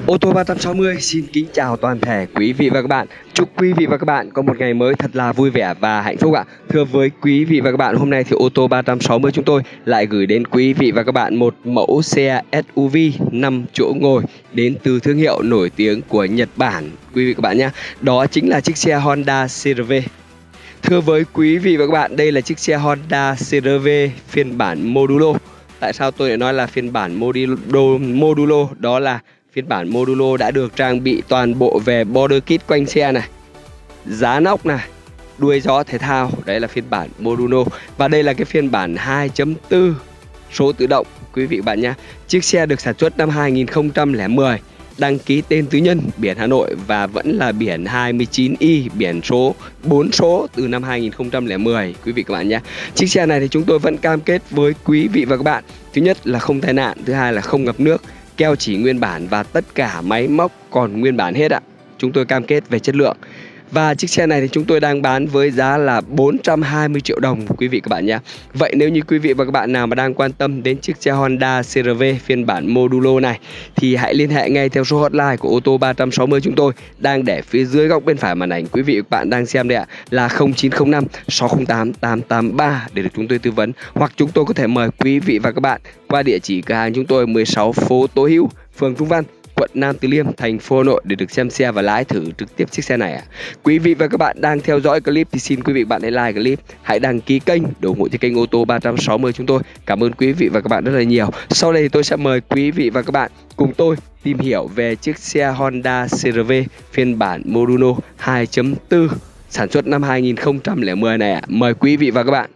Ô tô 360 xin kính chào toàn thể quý vị và các bạn. Chúc quý vị và các bạn có một ngày mới thật là vui vẻ và hạnh phúc ạ. Thưa với quý vị và các bạn, hôm nay thì ô tô 360 chúng tôi lại gửi đến quý vị và các bạn một mẫu xe SUV 5 chỗ ngồi đến từ thương hiệu nổi tiếng của Nhật Bản quý vị và các bạn nhé. Đó chính là chiếc xe Honda CR-V. Thưa với quý vị và các bạn, đây là chiếc xe Honda CR-V phiên bản modulo. Tại sao tôi lại nói là phiên bản modulo? Đó là phiên bản modulo đã được trang bị toàn bộ về border kit quanh xe này, giá nóc này, đuôi gió thể thao. Đấy là phiên bản modulo. Và đây là cái phiên bản 2.4 số tự động quý vị bạn nhé. Chiếc xe được sản xuất năm 2010, đăng ký tên tư nhân, biển Hà Nội và vẫn là biển 29Y, biển số 4 số từ năm 2010 quý vị các bạn nhé. Chiếc xe này thì chúng tôi vẫn cam kết với quý vị và các bạn, thứ nhất là không tai nạn, thứ hai là không ngập nước, keo chỉ nguyên bản và tất cả máy móc còn nguyên bản hết ạ. Chúng tôi cam kết về chất lượng. Và chiếc xe này thì chúng tôi đang bán với giá là 420 triệu đồng quý vị các bạn nhé. Vậy nếu như quý vị và các bạn nào mà đang quan tâm đến chiếc xe Honda CR-V phiên bản modulo này thì hãy liên hệ ngay theo số hotline của ô tô 360 chúng tôi đang để phía dưới góc bên phải màn ảnh quý vị và các bạn đang xem đây ạ, là 0905 608 883 để được chúng tôi tư vấn, hoặc chúng tôi có thể mời quý vị và các bạn qua địa chỉ cửa hàng chúng tôi 16 phố Tố Hữu, phường Trung Văn, quận Nam Từ Liêm, thành phố Hà Nội để được xem xe và lái thử trực tiếp chiếc xe này ạ. Quý vị và các bạn đang theo dõi clip thì xin quý vị và các bạn hãy like clip, hãy đăng ký kênh để ủng hộ cho kênh ô tô 360 chúng tôi. Cảm ơn quý vị và các bạn rất là nhiều. Sau đây thì tôi sẽ mời quý vị và các bạn cùng tôi tìm hiểu về chiếc xe Honda CR-V phiên bản modulo 2.4 sản xuất năm 2010 này ạ. Mời quý vị và các bạn.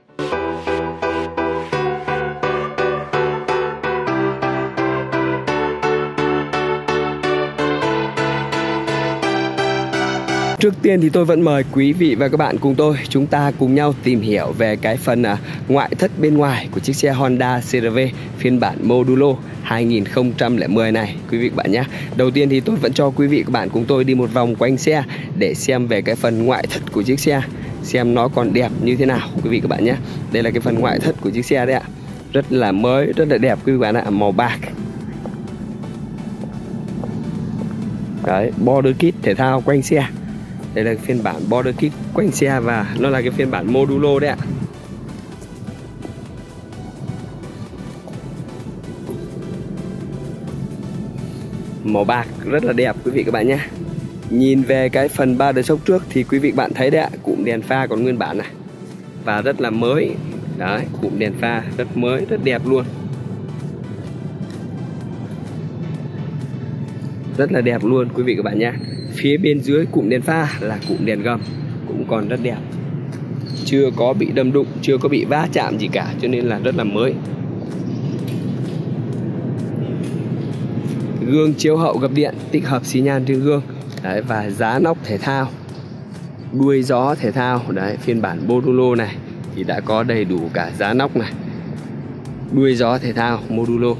Trước tiên thì tôi vẫn mời quý vị và các bạn cùng chúng ta cùng nhau tìm hiểu về cái phần ngoại thất bên ngoài của chiếc xe Honda CR-V phiên bản modulo 2010 này quý vị các bạn nhé. Đầu tiên thì tôi vẫn cho quý vị các bạn cùng tôi đi một vòng quanh xe để xem về cái phần ngoại thất của chiếc xe, xem nó còn đẹp như thế nào quý vị các bạn nhé. Đây là cái phần ngoại thất của chiếc xe đấy ạ. Rất là mới, rất là đẹp quý vị các bạn ạ, màu bạc. Đấy, border kit thể thao quanh xe. Đây là phiên bản border kit quanh xe và nó là cái phiên bản modulo đấy ạ. Màu bạc rất là đẹp quý vị các bạn nhé. Nhìn về cái phần ba đợt sốc trước thì quý vị các bạn thấy đấy ạ, cụm đèn pha còn nguyên bản này và rất là mới. Đấy, cụm đèn pha rất mới, rất đẹp luôn. Rất là đẹp luôn quý vị các bạn nhé. Phía bên dưới cụm đèn pha là cụm đèn gầm cũng còn rất đẹp, chưa có bị đâm đụng, chưa có bị va chạm gì cả, cho nên là rất là mới. Gương chiếu hậu gập điện tích hợp xi nhan trên gương. Đấy, và giá nóc thể thao, đuôi gió thể thao. Đấy, phiên bản modulo này thì đã có đầy đủ cả giá nóc này, đuôi gió thể thao modulo.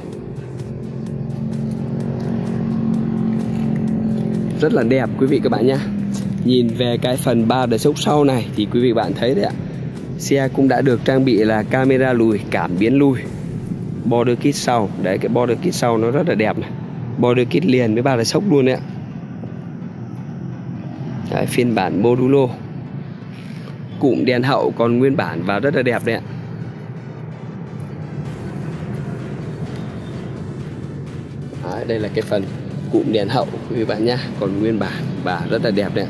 Rất là đẹp quý vị các bạn nhé. Nhìn về cái phần ba đợt sốc sau này thì quý vị bạn thấy đấy ạ, xe cũng đã được trang bị là camera lùi, cảm biến lùi, border kit sau. Đấy, cái border kit sau nó rất là đẹp này, border kit liền với ba đợt sốc luôn đấy ạ. Đấy, phiên bản modulo, cụm đèn hậu còn nguyên bản và rất là đẹp đấy ạ. Đấy, đây là cái phần cụm đèn hậu quý vị bạn nhé, còn nguyên bản và rất là đẹp đấy.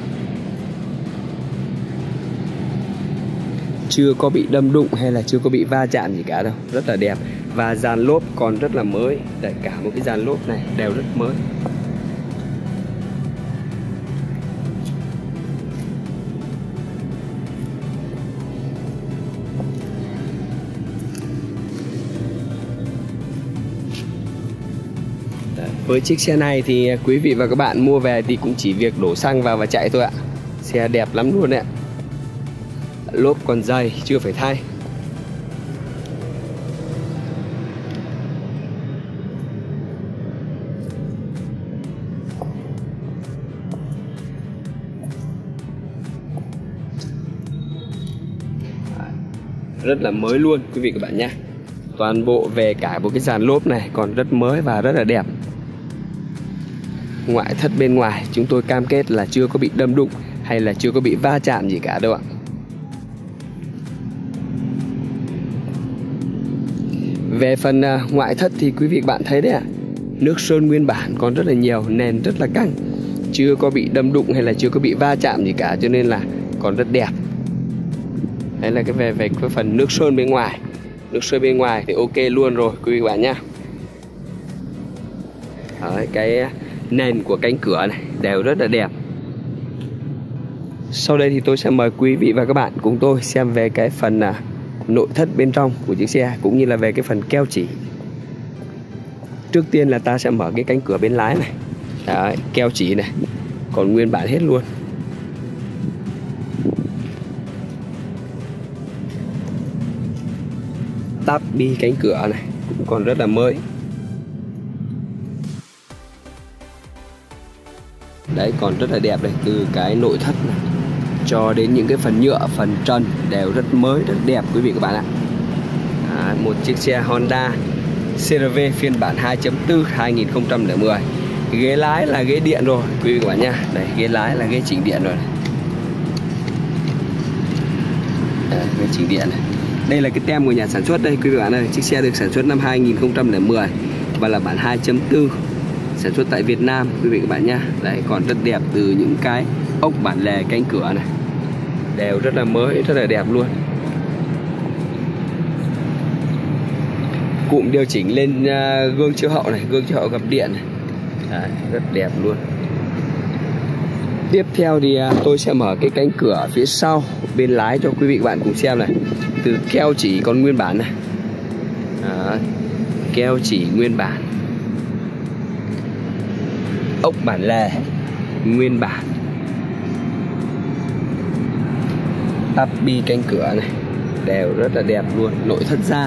Chưa có bị đâm đụng hay là chưa có bị va chạm gì cả đâu, rất là đẹp. Và dàn lốp còn rất là mới. Đấy, cả một cái dàn lốp này đều rất mới. Với chiếc xe này thì quý vị và các bạn mua về thì cũng chỉ việc đổ xăng vào và chạy thôi ạ. Xe đẹp lắm luôn đấy ạ. Lốp còn dày, chưa phải thay. Rất là mới luôn quý vị các bạn nhé. Toàn bộ về cả một cái dàn lốp này còn rất mới và rất là đẹp. Ngoại thất bên ngoài chúng tôi cam kết là chưa có bị đâm đụng hay là chưa có bị va chạm gì cả đâu ạ. Về phần ngoại thất thì quý vị bạn thấy đấy ạ, nước sơn nguyên bản còn rất là nhiều, nền rất là căng, chưa có bị đâm đụng hay là chưa có bị va chạm gì cả, cho nên là còn rất đẹp. Đấy là về cái phần nước sơn bên ngoài. Nước sơn bên ngoài thì ok luôn rồi quý vị bạn nhá. Đấy, cái nền của cánh cửa này đều rất là đẹp. Sau đây thì tôi sẽ mời quý vị và các bạn cùng tôi xem về cái phần nội thất bên trong của chiếc xe, cũng như là về cái phần keo chỉ. Trước tiên là ta sẽ mở cái cánh cửa bên lái này. Đấy, keo chỉ này còn nguyên bản hết luôn. Tắp bi cánh cửa này cũng còn rất là mới. Đấy, còn rất là đẹp đây, từ cái nội thất này cho đến những cái phần nhựa, phần trần đều rất mới, rất đẹp quý vị các bạn ạ. Một chiếc xe Honda CR-V phiên bản 2.4 2010. Ghế lái là ghế điện rồi quý vị các bạn nha. Đây, ghế lái là ghế chỉnh điện rồi này. Đây, ghế chỉnh điện này. Đây là cái tem của nhà sản xuất đây quý vị các bạn ơi. Chiếc xe được sản xuất năm 2010 và là bản 2.4, sản xuất tại Việt Nam quý vị các bạn nhá. Đấy, còn rất đẹp, từ những cái ốc bản lề cánh cửa này đều rất là mới, rất là đẹp luôn. Cụm điều chỉnh lên gương chiếu hậu này, gương chiếu hậu gập điện này. Đấy, rất đẹp luôn. Tiếp theo thì tôi sẽ mở cái cánh cửa phía sau bên lái cho quý vị các bạn cùng xem này. Từ keo chỉ còn nguyên bản này. Đấy, keo chỉ nguyên bản, ốc bản lề nguyên bản, tắp bi cánh cửa này đều rất là đẹp luôn. Nội thất da.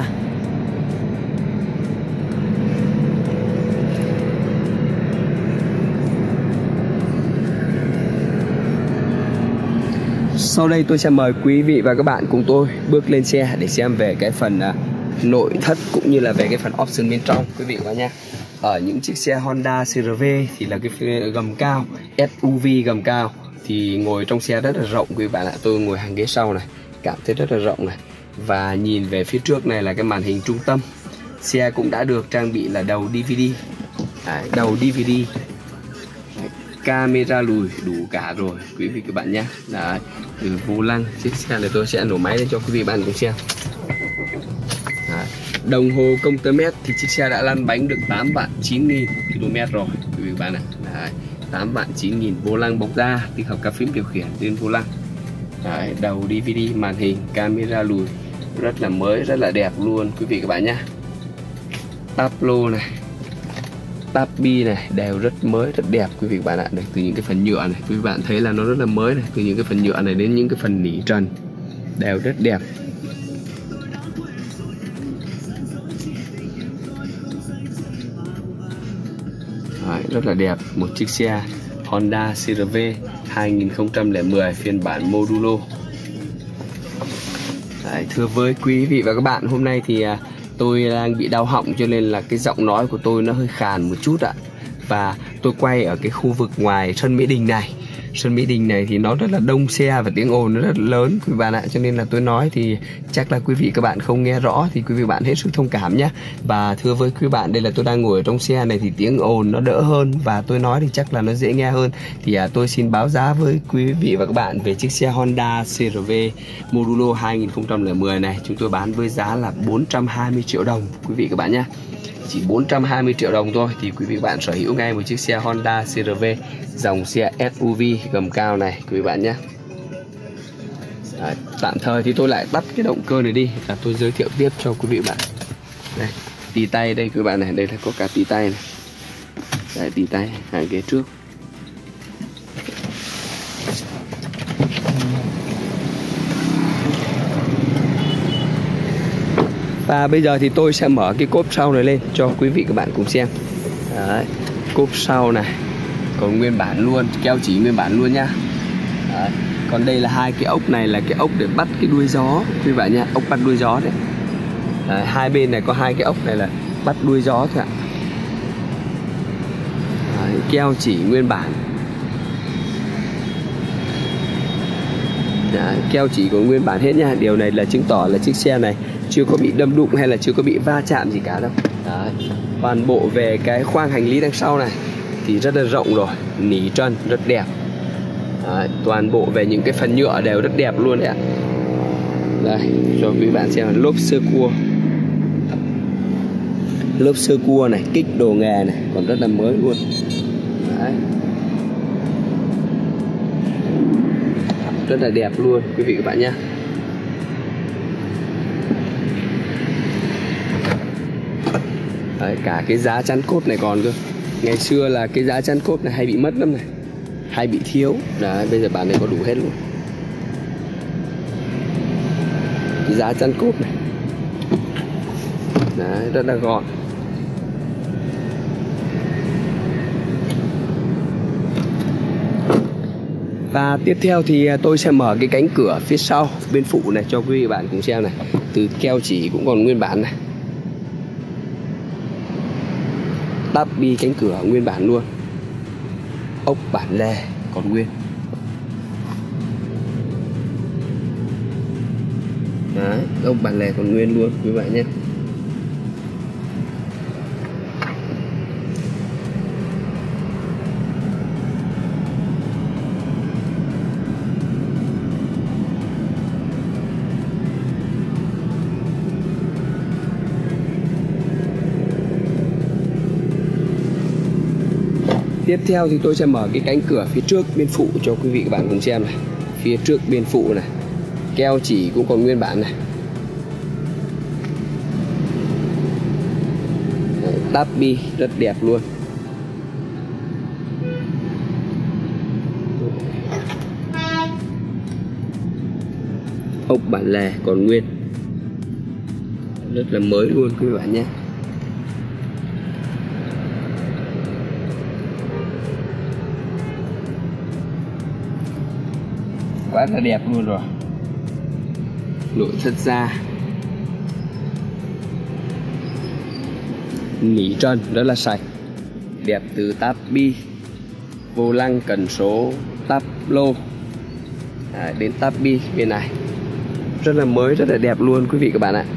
Sau đây tôi sẽ mời quý vị và các bạn cùng tôi bước lên xe để xem về cái phần nội thất cũng như là về cái phần option bên trong quý vị các bạn nhé. Ở những chiếc xe Honda CR-V thì là cái gầm cao, SUV gầm cao thì ngồi trong xe rất là rộng quý vị bạn ạ. Tôi ngồi hàng ghế sau này, cảm thấy rất là rộng này. Và nhìn về phía trước này là cái màn hình trung tâm. Xe cũng đã được trang bị là đầu DVD. Đấy, đầu DVD, camera lùi đủ cả rồi quý vị các bạn nhé. Đấy, từ vô lăng chiếc xe này tôi sẽ nổ máy lên cho quý vị bạn cùng xem. Đấy, đồng hồ công tơ mét thì chiếc xe đã lăn bánh được 8.900 km rồi quý vị bạn ạ. Đấy, 8.900. Vô lăng bọc da, tích hợp cả phím điều khiển trên vô lăng. Đấy, đầu DVD, màn hình, camera lùi rất là mới, rất là đẹp luôn quý vị các bạn nhé. Táp lô này, táp bi này đều rất mới, rất đẹp quý vị các bạn ạ. Đây, từ những cái phần nhựa này quý vị bạn thấy là nó rất là mới này, từ những cái phần nhựa này đến những cái phần nỉ trần đều rất đẹp. Đấy, rất là đẹp. Một chiếc xe Honda CR-V 2010 phiên bản modulo. Đấy, thưa với quý vị và các bạn, hôm nay thì tôi đang bị đau họng cho nên là cái giọng nói của tôi nó hơi khàn một chút ạ. Và tôi quay ở cái khu vực ngoài sân Mỹ Đình này. Sân Mỹ Đình này thì nó rất là đông xe và tiếng ồn nó rất là lớn quý vị bạn ạ. Cho nên là tôi nói thì chắc là quý vị các bạn không nghe rõ thì quý vị bạn hết sức thông cảm nhé. Và thưa với quý bạn, đây là tôi đang ngồi ở trong xe này thì tiếng ồn nó đỡ hơn và tôi nói thì chắc là nó dễ nghe hơn. Thì tôi xin báo giá với quý vị và các bạn về chiếc xe Honda CR-V modulo 2010 này. Chúng tôi bán với giá là 420 triệu đồng quý vị các bạn nhé. Chỉ 420 triệu đồng thôi thì quý vị bạn sở hữu ngay một chiếc xe Honda CR-V dòng xe SUV gầm cao này quý vị bạn nhé. Đấy, tạm thời thì tôi lại tắt cái động cơ này đi và tôi giới thiệu tiếp cho quý vị bạn. Đây, tì tay đây quý vị bạn này, đây là có cả tì tay này. Đấy, tì tay hàng ghế trước. Và bây giờ thì tôi sẽ mở cái cốp sau này lên cho quý vị các bạn cùng xem. Đấy, cốp sau này còn nguyên bản luôn, keo chỉ nguyên bản luôn nhá. Đấy, còn đây là hai cái ốc này là cái ốc để bắt cái đuôi gió quý bạn nhá, ốc bắt đuôi gió đấy. Đấy, hai bên này có hai cái ốc này là bắt đuôi gió thôi ạ. Đấy, keo chỉ nguyên bản. Đấy, keo chỉ còn nguyên bản hết nha. Điều này là chứng tỏ là chiếc xe này chưa có bị đâm đụng hay là chưa có bị va chạm gì cả đâu. Đấy. Toàn bộ về cái khoang hành lý đằng sau này thì rất là rộng rồi, nỉ trơn rất đẹp. Đấy, toàn bộ về những cái phần nhựa đều rất đẹp luôn đấy ạ. Đây, cho quý bạn xem lốp sơ cua. Lốp sơ cua này, kích đồ nghề này, còn rất là mới luôn. Đấy. Rất là đẹp luôn quý vị các bạn nhé. Đấy, cả cái giá chắn cốt này còn cơ. Ngày xưa là cái giá chắn cốt này hay bị mất lắm này, hay bị thiếu. Đấy, bây giờ bản này có đủ hết luôn. Cái giá chắn cốt này. Đấy, rất là gọn. Và tiếp theo thì tôi sẽ mở cái cánh cửa phía sau bên phụ này cho quý vị bạn cùng xem này. Từ keo chỉ cũng còn nguyên bản này. Tắp bi cánh cửa nguyên bản luôn. Ốc bản lề còn nguyên. Đấy, ốc bản lề còn nguyên luôn quý bạn nhé. Tiếp theo thì tôi sẽ mở cái cánh cửa phía trước bên phụ cho quý vị các bạn cùng xem này. Phía trước bên phụ này, keo chỉ cũng còn nguyên bản này. Tắp bi rất đẹp luôn. Ốc bản lề còn nguyên, rất là mới luôn quý vị bạn nhé. Quá là đẹp luôn rồi. Nội thất da nỉ trơn rất là sạch, đẹp từ táp bi, vô lăng, cần số, táp lô đến táp bi bên này rất là mới, rất là đẹp luôn quý vị các bạn ạ.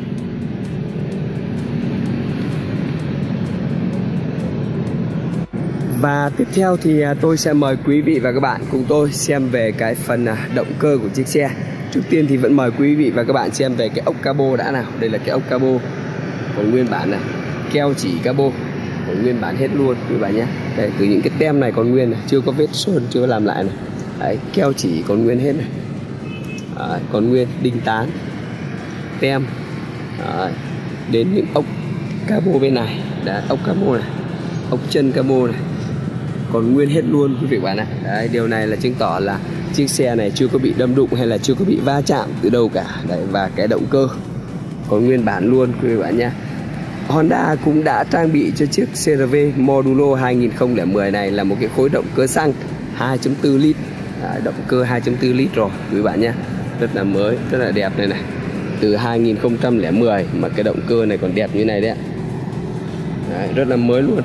Và tiếp theo thì tôi sẽ mời quý vị và các bạn cùng tôi xem về cái phần động cơ của chiếc xe. Trước tiên thì vẫn mời quý vị và các bạn xem về cái ốc cabo đã nào. Đây là cái ốc cabo còn nguyên bản này, keo chỉ cabo còn nguyên bản hết luôn quý bạn nhé. Đây, từ những cái tem này còn nguyên này, chưa có vết sơn, chưa có làm lại này. Đấy, keo chỉ còn nguyên hết này. Đấy, còn nguyên đinh tán, tem. Đấy, đến những ốc cabo bên này, đã ốc cabo này, ốc chân cabo này còn nguyên hết luôn quý vị bạn ạ. Đấy, điều này là chứng tỏ là chiếc xe này chưa có bị đâm đụng hay là chưa có bị va chạm từ đâu cả. Đấy, và cái động cơ còn nguyên bản luôn quý vị bạn nhé. Honda cũng đã trang bị cho chiếc CR-V Modulo 2010 này là một cái khối động cơ xăng 2.4 lít. Đấy, động cơ 2.4 lít rồi quý bạn nhé. Rất là mới, rất là đẹp này này. Từ 2010 mà cái động cơ này còn đẹp như này đấy ạ. Đấy, rất là mới luôn.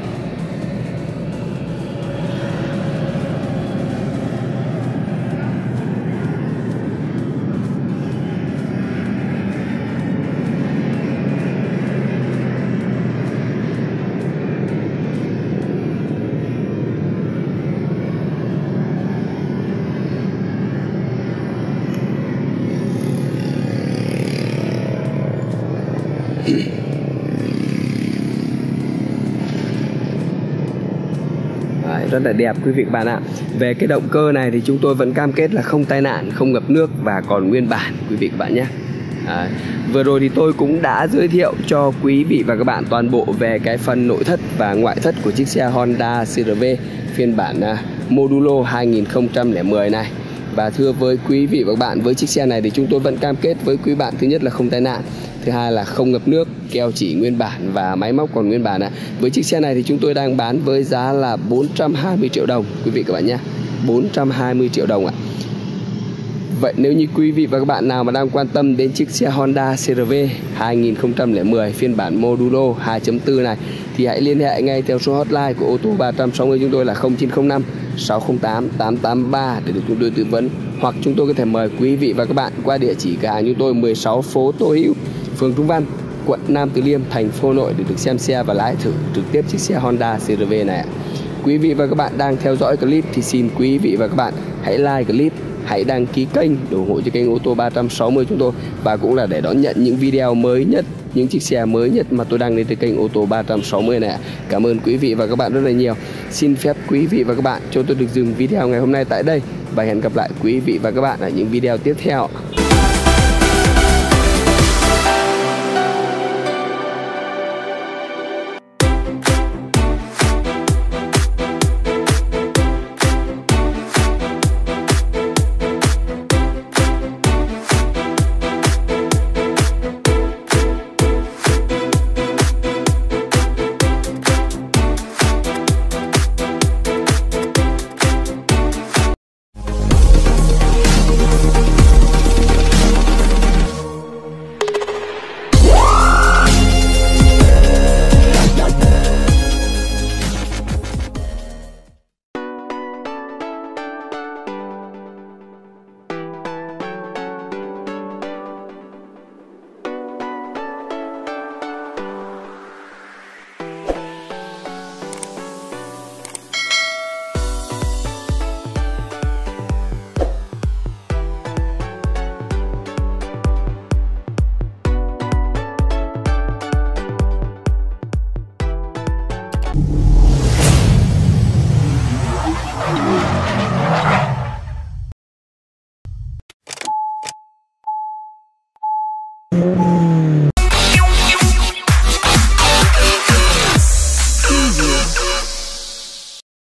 Đấy, rất là đẹp quý vị các bạn ạ. Về cái động cơ này thì chúng tôi vẫn cam kết là không tai nạn, không ngập nước và còn nguyên bản quý vị các bạn nhé. Đấy. Vừa rồi thì tôi cũng đã giới thiệu cho quý vị và các bạn toàn bộ về cái phần nội thất và ngoại thất của chiếc xe Honda CR-V phiên bản Modulo 2010 này. Và thưa với quý vị và các bạn, với chiếc xe này thì chúng tôi vẫn cam kết với quý bạn, thứ nhất là không tai nạn, thứ hai là không ngập nước, keo chỉ nguyên bản và máy móc còn nguyên bản ạ. Với chiếc xe này thì chúng tôi đang bán với giá là 420 triệu đồng quý vị các bạn nhé. 420 triệu đồng ạ. Vậy nếu như quý vị và các bạn nào mà đang quan tâm đến chiếc xe Honda CR-V 2010 phiên bản modulo 2.4 này thì hãy liên hệ ngay theo số hotline của ô tô 360 chúng tôi là 0905 608 883 để được chúng tôi tư vấn, hoặc chúng tôi có thể mời quý vị và các bạn qua địa chỉ cửa hàng chúng tôi 16 phố Tô Hữu, phường Trung Văn, quận Nam Từ Liêm, thành phố Hà Nội để được xem xe và lái thử trực tiếp chiếc xe Honda CR-V này. Quý vị và các bạn đang theo dõi clip thì xin quý vị và các bạn hãy like clip, hãy đăng ký kênh để ủng hộ cho kênh ô tô 360 chúng tôi, và cũng là để đón nhận những video mới nhất, những chiếc xe mới nhất mà tôi đăng lên trên kênh ô tô 360 này. Cảm ơn quý vị và các bạn rất là nhiều. Xin phép quý vị và các bạn cho tôi được dừng video ngày hôm nay tại đây và hẹn gặp lại quý vị và các bạn ở những video tiếp theo.